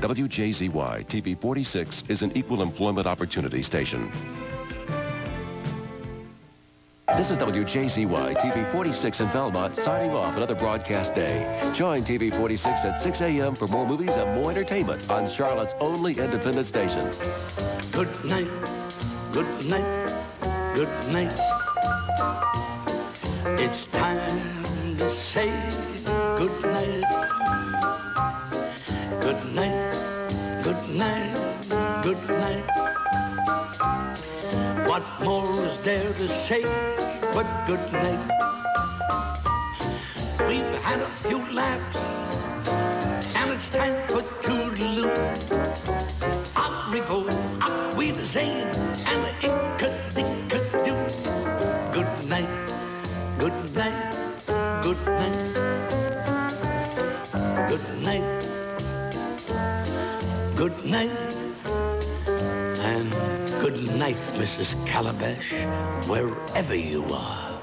WJZY-TV 46 is an equal employment opportunity station. This is WJZY-TV 46 in Belmont, signing off another broadcast day. Join TV 46 at 6 a.m. for more movies and more entertainment on Charlotte's only independent station. Good night, good night, good night. It's time to say good night. Good night, good night, good night. What more is there to say but good night? We've had a few laughs, and it's time for toodaloo. Au revoir, au wiedersehen, and ick-a-dick-a-doo. Good night, good night, good night. Good night, good night, and good night, Mrs. Calabash, wherever you are.